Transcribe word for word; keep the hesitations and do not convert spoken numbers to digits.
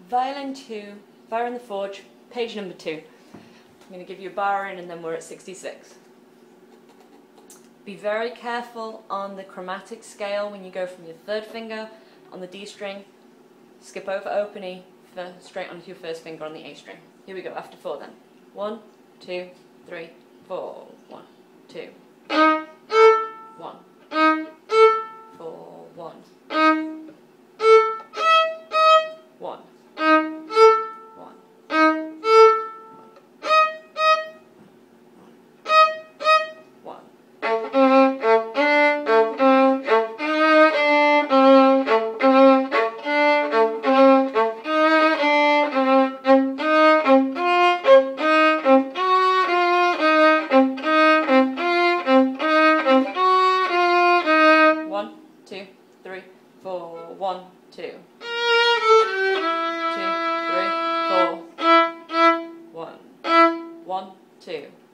Violin two, Bar in the Forge, page number two. I'm going to give you a bar in and then we're at sixty-six. Be very careful on the chromatic scale when you go from your third finger on the D string, skip over open E, straight onto your first finger on the A string. Here we go, after four then. One, two, three, four. One, two. One. Four, one. One. One. One. One, two, three, four, one, two. Two, three, four. One, one, two.